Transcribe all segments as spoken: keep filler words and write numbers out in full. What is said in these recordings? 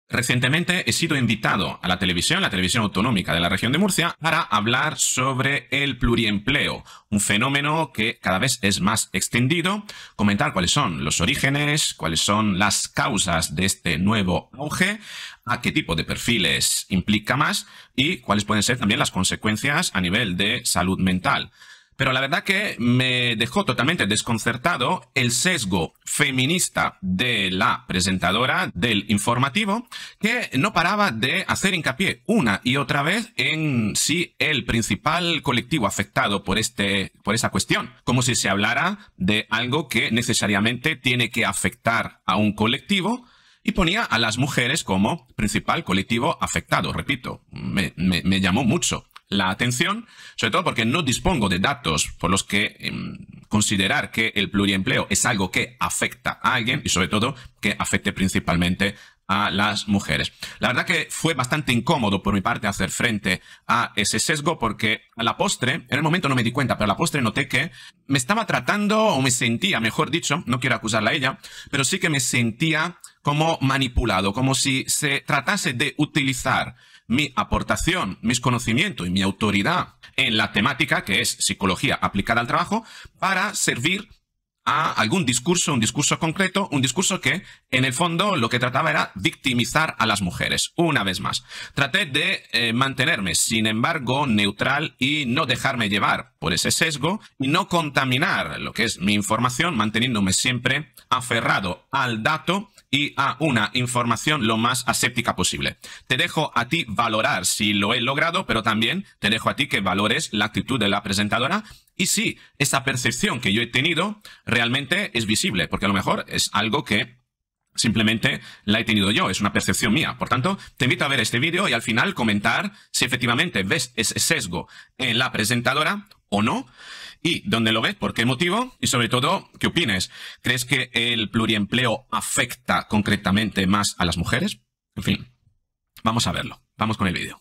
Recientemente he sido invitado a la televisión, la televisión autonómica de la región de Murcia, para hablar sobre el pluriempleo, un fenómeno que cada vez es más extendido, comentar cuáles son los orígenes, cuáles son las causas de este nuevo auge, a qué tipo de perfiles implica más y cuáles pueden ser también las consecuencias a nivel de salud mental. Pero la verdad que me dejó totalmente desconcertado el sesgo feminista de la presentadora del informativo, que no paraba de hacer hincapié una y otra vez en si el principal colectivo afectado por, este, por esa cuestión, como si se hablara de algo que necesariamente tiene que afectar a un colectivo, y ponía a las mujeres como principal colectivo afectado. Repito, me, me, me llamó mucho la atención, sobre todo porque no dispongo de datos por los que eh, considerar que el pluriempleo es algo que afecta a alguien y sobre todo que afecte principalmente a las mujeres. La verdad que fue bastante incómodo por mi parte hacer frente a ese sesgo porque a la postre, en el momento no me di cuenta, pero a la postre noté que me estaba tratando, o me sentía, mejor dicho, no quiero acusarla a ella, pero sí que me sentía como manipulado, como si se tratase de utilizar mi aportación, mis conocimientos y mi autoridad en la temática, que es psicología aplicada al trabajo, para servir a algún discurso, un discurso concreto, un discurso que, en el fondo, lo que trataba era victimizar a las mujeres. Una vez más, traté de eh, mantenerme, sin embargo, neutral y no dejarme llevar por ese sesgo y no contaminar lo que es mi información, manteniéndome siempre aferrado al dato y a una información lo más aséptica posible. Te dejo a ti valorar si lo he logrado, pero también te dejo a ti que valores la actitud de la presentadora y si esa percepción que yo he tenido realmente es visible, porque a lo mejor es algo que simplemente la he tenido yo, es una percepción mía. Por tanto, te invito a ver este vídeo y al final comentar si efectivamente ves ese sesgo en la presentadora o no, y dónde lo ves, por qué motivo, y sobre todo, ¿qué opines? ¿Crees que el pluriempleo afecta concretamente más a las mujeres? En fin, vamos a verlo. Vamos con el vídeo.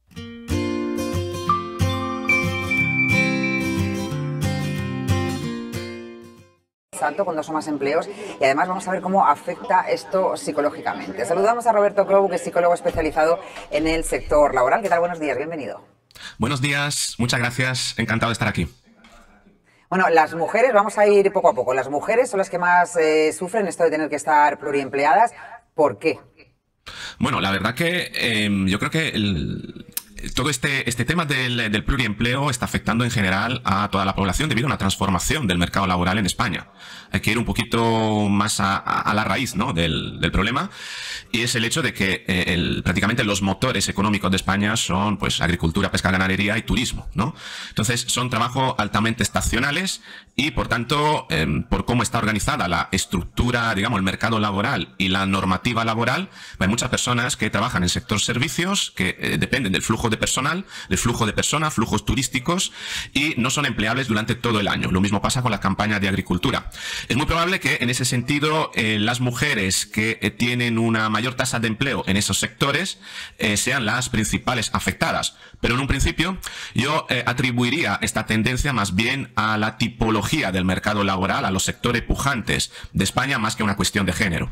Alto cuando son más empleos y además vamos a ver cómo afecta esto psicológicamente. Saludamos a Roberto Clow, que es psicólogo especializado en el sector laboral. ¿Qué tal? Buenos días, bienvenido. Buenos días, muchas gracias, encantado de estar aquí. Bueno, las mujeres, vamos a ir poco a poco, las mujeres son las que más eh, sufren esto de tener que estar pluriempleadas. ¿Por qué? Bueno, la verdad que eh, yo creo que el... Todo este, este tema del, del pluriempleo está afectando en general a toda la población debido a una transformación del mercado laboral en España. Hay que ir un poquito más a, a la raíz, ¿no?, del, del problema, y es el hecho de que eh, el, prácticamente los motores económicos de España son pues agricultura, pesca, ganadería y turismo, ¿no? Entonces son trabajos altamente estacionales y por tanto, eh, por cómo está organizada la estructura, digamos, el mercado laboral y la normativa laboral, hay muchas personas que trabajan en el sector servicios que eh, dependen del flujo de personal, del flujo de personas, flujos turísticos, y no son empleables durante todo el año. Lo mismo pasa con la campaña de agricultura. Es muy probable que en ese sentido eh, las mujeres que eh, tienen una mayor tasa de empleo en esos sectores eh, sean las principales afectadas. Pero en un principio yo eh, atribuiría esta tendencia más bien a la tipología del mercado laboral, a los sectores pujantes de España, más que una cuestión de género.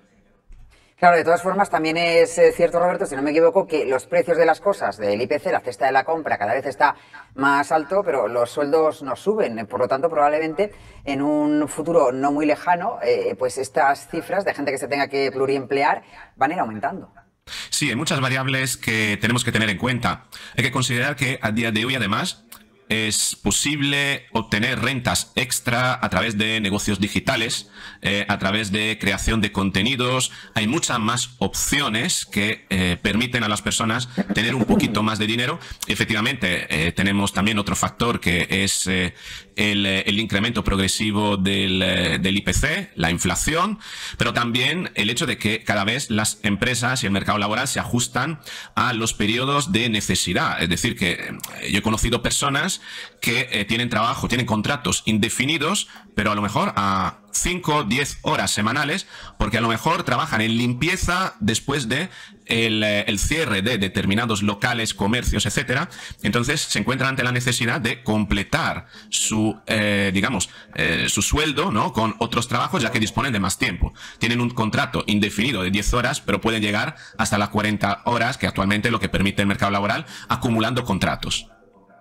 Claro, de todas formas también es eh, cierto, Roberto, si no me equivoco, que los precios de las cosas, del I P C, la cesta de la compra, cada vez está más alto, pero los sueldos no suben. Por lo tanto, probablemente en un futuro no muy lejano, eh, pues estas cifras de gente que se tenga que pluriemplear van a ir aumentando. Sí, hay muchas variables que tenemos que tener en cuenta. Hay que considerar que a día de hoy, además, es posible obtener rentas extra a través de negocios digitales, eh, a través de creación de contenidos. Hay muchas más opciones que eh, permiten a las personas tener un poquito más de dinero. Efectivamente, eh, tenemos también otro factor que es eh, el, el incremento progresivo del, eh, del I P C, la inflación, pero también el hecho de que cada vez las empresas y el mercado laboral se ajustan a los periodos de necesidad. Es decir, que eh, yo he conocido personas personas que eh, tienen trabajo, tienen contratos indefinidos, pero a lo mejor a cinco, diez horas semanales, porque a lo mejor trabajan en limpieza después de el, eh, el cierre de determinados locales, comercios, etcétera. Entonces se encuentran ante la necesidad de completar su, eh, digamos, eh, su sueldo, ¿no?, con otros trabajos, ya que disponen de más tiempo. Tienen un contrato indefinido de diez horas, pero pueden llegar hasta las cuarenta horas, que actualmente es lo que permite el mercado laboral, acumulando contratos.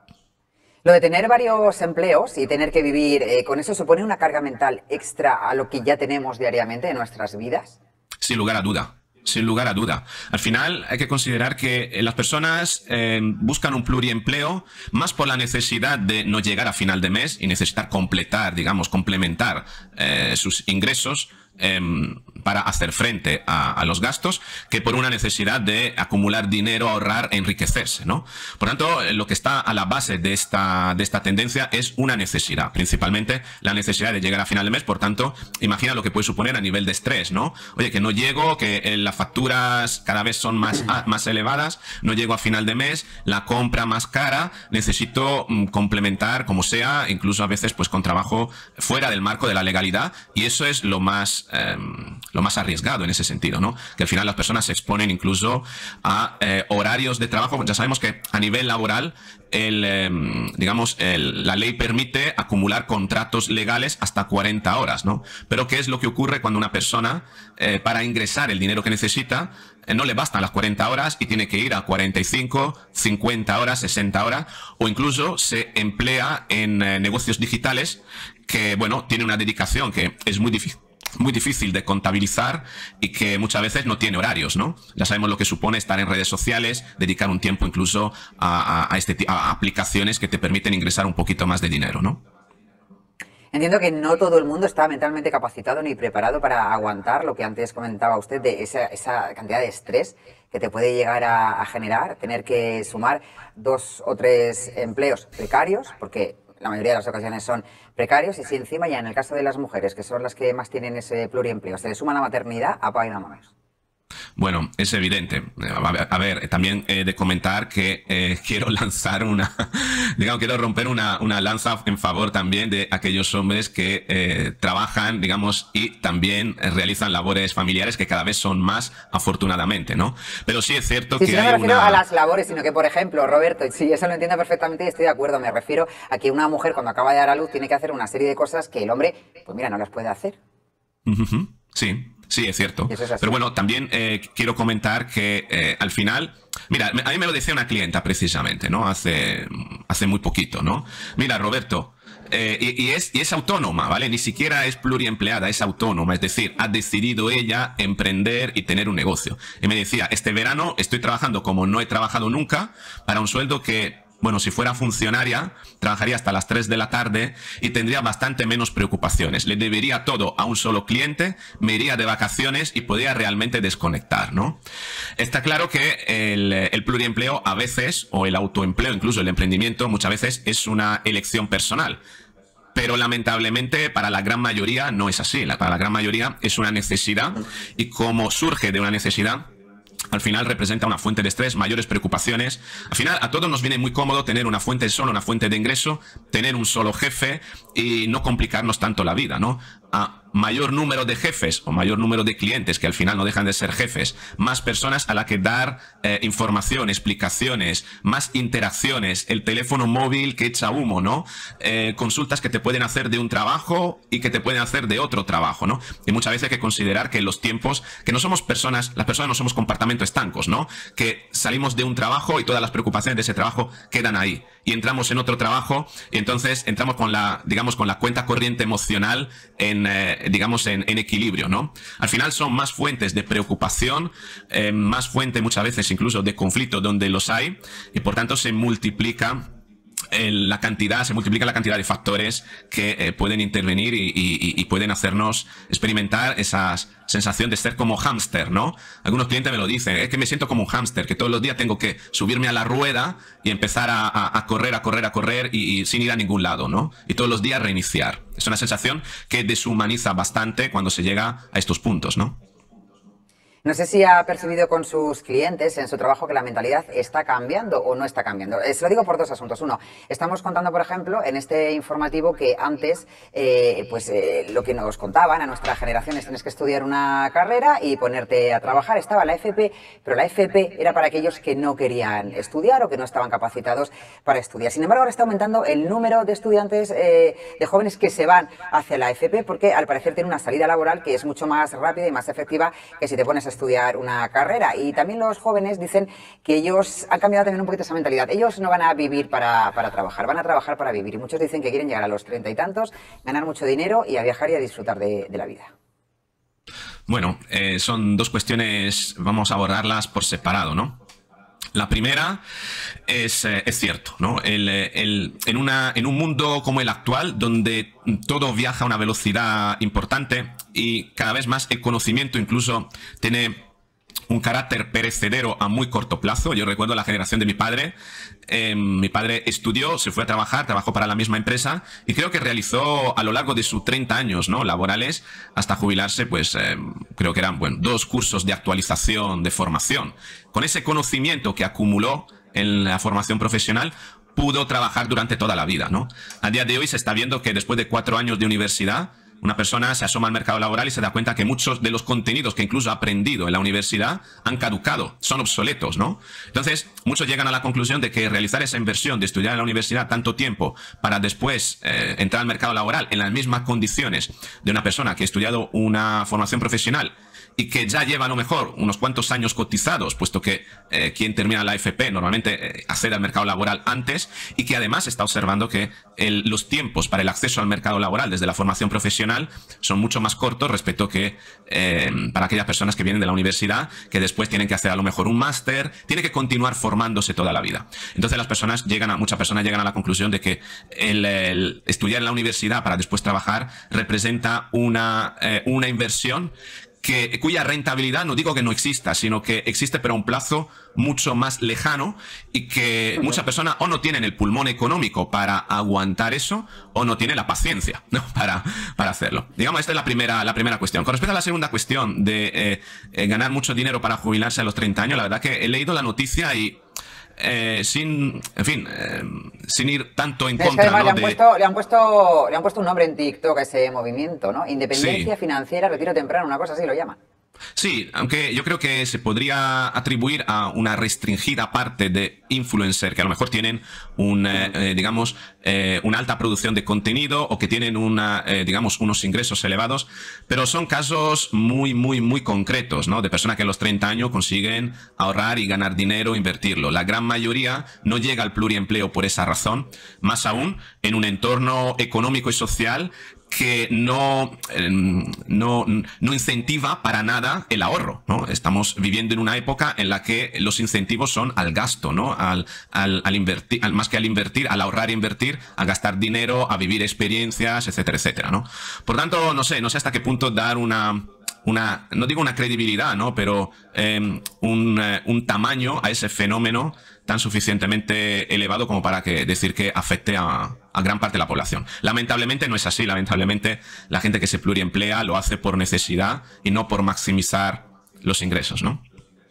Lo de tener varios empleos y tener que vivir eh, con eso supone una carga mental extra a lo que ya tenemos diariamente en nuestras vidas. Sin lugar a duda. Sin lugar a duda. Al final hay que considerar que las personas eh, buscan un pluriempleo más por la necesidad de no llegar a final de mes y necesitar completar, digamos, complementar eh, sus ingresos eh, para hacer frente a, a los gastos, que por una necesidad de acumular dinero, ahorrar, enriquecerse, ¿no? Por tanto, lo que está a la base de esta, de esta tendencia es una necesidad, principalmente la necesidad de llegar a final de mes. Por tanto, imagina lo que puede suponer a nivel de estrés, ¿no? Oye, que no llego, que eh, las facturas cada vez son más, más elevadas, no llego a final de mes, la compra más cara, necesito mm, complementar como sea, incluso a veces pues con trabajo fuera del marco de la legalidad, y eso es lo más eh, lo más arriesgado en ese sentido, ¿no? Que al final las personas se exponen incluso a eh, horarios de trabajo. Ya sabemos que a nivel laboral el, eh, digamos, el, la ley permite acumular contratos legales hasta cuarenta horas, ¿no? Pero ¿qué es lo que ocurre cuando una persona, eh, para ingresar el dinero que necesita, eh, no le bastan las cuarenta horas y tiene que ir a cuarenta y cinco, cincuenta horas, sesenta horas, o incluso se emplea en eh, negocios digitales que, bueno, tiene una dedicación que es muy difícil? muy difícil de contabilizar y que muchas veces no tiene horarios, ¿no? Ya sabemos lo que supone estar en redes sociales, dedicar un tiempo incluso a, a, a, este, a aplicaciones que te permiten ingresar un poquito más de dinero, ¿no? Entiendo que no todo el mundo está mentalmente capacitado ni preparado para aguantar lo que antes comentaba usted de esa, esa cantidad de estrés que te puede llegar a, a generar, tener que sumar dos o tres empleos precarios, porque la mayoría de las ocasiones son precarios, y si encima ya en el caso de las mujeres, que son las que más tienen ese pluriempleo, se le suma la maternidad, apaga y vámonos. Bueno, es evidente. A ver, a ver también he de comentar que eh, quiero lanzar una, digamos, quiero romper una, una lanza en favor también de aquellos hombres que eh, trabajan, digamos, y también realizan labores familiares, que cada vez son más, afortunadamente, ¿no? Pero sí es cierto sí, que sí, no hay me refiero una... a las labores, sino que, por ejemplo, Roberto, sí, eso lo entiendo perfectamente y estoy de acuerdo, me refiero a que una mujer cuando acaba de dar a luz tiene que hacer una serie de cosas que el hombre, pues mira, no las puede hacer. Uh-huh. Sí. Sí, es cierto. Es Pero bueno, también eh, quiero comentar que eh, al final, mira, a mí me lo decía una clienta precisamente, ¿no? Hace, hace muy poquito, ¿no? Mira, Roberto, eh, y, y, es, y es autónoma, ¿vale? Ni siquiera es pluriempleada, es autónoma. Es decir, ha decidido ella emprender y tener un negocio. Y me decía, este verano estoy trabajando como no he trabajado nunca, para un sueldo que... Bueno, si fuera funcionaria, trabajaría hasta las tres de la tarde y tendría bastante menos preocupaciones. Le debería todo a un solo cliente, me iría de vacaciones y podría realmente desconectar, ¿no? Está claro que el, el pluriempleo a veces, o el autoempleo, incluso el emprendimiento, muchas veces es una elección personal. Pero lamentablemente para la gran mayoría no es así. Para la gran mayoría es una necesidad, y como surge de una necesidad, al final representa una fuente de estrés, mayores preocupaciones. Al final a todos nos viene muy cómodo tener una fuente solo, una fuente de ingreso, tener un solo jefe y no complicarnos tanto la vida, ¿no? A mayor número de jefes o mayor número de clientes, que al final no dejan de ser jefes, más personas a la que dar eh, información, explicaciones, más interacciones, el teléfono móvil que echa humo, ¿no? Eh, consultas que te pueden hacer de un trabajo y que te pueden hacer de otro trabajo, ¿no? Y muchas veces hay que considerar que los tiempos, que no somos personas, las personas no somos compartimentos estancos, ¿no? Que salimos de un trabajo y todas las preocupaciones de ese trabajo quedan ahí. Y entramos en otro trabajo y entonces entramos con la, digamos, con la cuenta corriente emocional en, eh, digamos, en, en equilibrio, ¿no? Al final son más fuentes de preocupación, eh, más fuentes muchas veces incluso de conflicto donde los hay, y por tanto se multiplica el, la cantidad, se multiplica la cantidad de factores que eh, pueden intervenir y, y, y pueden hacernos experimentar esa sensación de ser como hámster, ¿no? Algunos clientes me lo dicen, es que me siento como un hámster, que todos los días tengo que subirme a la rueda y empezar a, a, a correr, a correr, a correr y, y sin ir a ningún lado, ¿no? Y todos los días reiniciar. Es una sensación que deshumaniza bastante cuando se llega a estos puntos, ¿no? No sé si ha percibido con sus clientes en su trabajo que la mentalidad está cambiando o no está cambiando. Eh, se lo digo por dos asuntos. Uno, estamos contando, por ejemplo, en este informativo que antes, eh, pues eh, lo que nos contaban a nuestra generación es tienes que estudiar una carrera y ponerte a trabajar. Estaba la F P, pero la F P era para aquellos que no querían estudiar o que no estaban capacitados para estudiar. Sin embargo, ahora está aumentando el número de estudiantes, eh, de jóvenes que se van hacia la F P porque al parecer tiene una salida laboral que es mucho más rápida y más efectiva que si te pones a estudiar una carrera. Y también los jóvenes dicen que ellos han cambiado también un poquito esa mentalidad. Ellos no van a vivir para, para trabajar, van a trabajar para vivir. Y muchos dicen que quieren llegar a los treinta y tantos, ganar mucho dinero y a viajar y a disfrutar de, de la vida. Bueno, eh, son dos cuestiones, vamos a abordarlas por separado, ¿no? La primera es, eh, es cierto, ¿no? El, el, en, una, en un mundo como el actual, donde todo viaja a una velocidad importante y cada vez más el conocimiento incluso tiene un carácter perecedero a muy corto plazo. Yo recuerdo la generación de mi padre. Eh, mi padre estudió, se fue a trabajar, trabajó para la misma empresa y creo que realizó a lo largo de sus treinta años, ¿no?, laborales hasta jubilarse, pues eh, creo que eran, bueno, dos cursos de actualización, de formación. Con ese conocimiento que acumuló en la formación profesional, pudo trabajar durante toda la vida, ¿no? A día de hoy se está viendo que después de cuatro años de universidad, una persona se asoma al mercado laboral y se da cuenta que muchos de los contenidos que incluso ha aprendido en la universidad han caducado, son obsoletos, ¿no? Entonces, muchos llegan a la conclusión de que realizar esa inversión de estudiar en la universidad tanto tiempo para después eh, entrar al mercado laboral en las mismas condiciones de una persona que ha estudiado una formación profesional y que ya lleva a lo mejor unos cuantos años cotizados, puesto que eh, quien termina la F P normalmente eh, accede al mercado laboral antes, y que además está observando que el, los tiempos para el acceso al mercado laboral desde la formación profesional son mucho más cortos respecto que eh, para aquellas personas que vienen de la universidad, que después tienen que hacer a lo mejor un máster, tienen que continuar formándose toda la vida. Entonces las personas llegan a, muchas personas llegan a la conclusión de que el, el estudiar en la universidad para después trabajar representa una, eh, una inversión Que, cuya rentabilidad no digo que no exista, sino que existe pero a un plazo mucho más lejano y que muchas personas o no tienen el pulmón económico para aguantar eso o no tienen la paciencia, ¿no?, para, para hacerlo. Digamos, esta es la primera, la primera cuestión. Con respecto a la segunda cuestión de eh, eh, ganar mucho dinero para jubilarse a los treinta años, la verdad que he leído la noticia y Eh, sin, en fin, eh, sin ir tanto en es contra, que además, ¿no?, le, han de... puesto, le, han puesto, le han puesto un nombre en TikTok a ese movimiento, ¿no? Independencia Sí. financiera, retiro temprano, una cosa así lo llaman. Sí, aunque yo creo que se podría atribuir a una restringida parte de influencer que a lo mejor tienen un, eh, eh, digamos, eh, una alta producción de contenido o que tienen una, eh, digamos, unos ingresos elevados, pero son casos muy, muy, muy concretos, ¿no?, de personas que a los treinta años consiguen ahorrar y ganar dinero, invertirlo. La gran mayoría no llega al pluriempleo por esa razón, más aún en un entorno económico y social que no, eh, no, no incentiva para nada el ahorro, ¿no? Estamos viviendo en una época en la que los incentivos son al gasto, ¿no? Al, al, al invertir, al, más que al invertir, al ahorrar e invertir, a gastar dinero, a vivir experiencias, etcétera, etcétera, ¿no? Por tanto, no sé, no sé hasta qué punto dar una, una, no digo una credibilidad, ¿no?, pero eh, un, eh, un tamaño a ese fenómeno tan suficientemente elevado como para que decir que afecte a, a gran parte de la población. Lamentablemente no es así, lamentablemente la gente que se pluriemplea lo hace por necesidad y no por maximizar los ingresos, ¿no?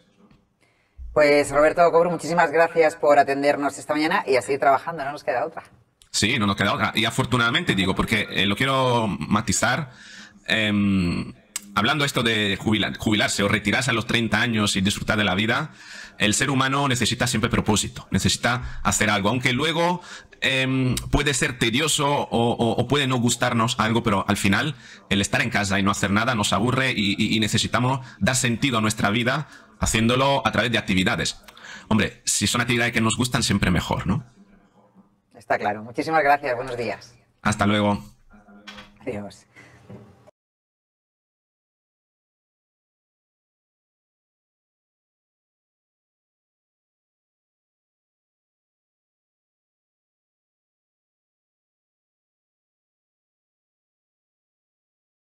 Pues Roberto Cobru, muchísimas gracias por atendernos esta mañana y a seguir trabajando, no nos queda otra. Sí, no nos queda otra. Y afortunadamente digo, porque eh, lo quiero matizar, eh, hablando esto de jubilar, jubilarse o retirarse a los treinta años y disfrutar de la vida, el ser humano necesita siempre propósito, necesita hacer algo, aunque luego eh, puede ser tedioso o, o, o puede no gustarnos algo, pero al final el estar en casa y no hacer nada nos aburre y, y, y necesitamos dar sentido a nuestra vida haciéndolo a través de actividades. Hombre, si son actividades que nos gustan, siempre mejor, ¿no? Está claro. Muchísimas gracias. Buenos días. Hasta luego. Adiós.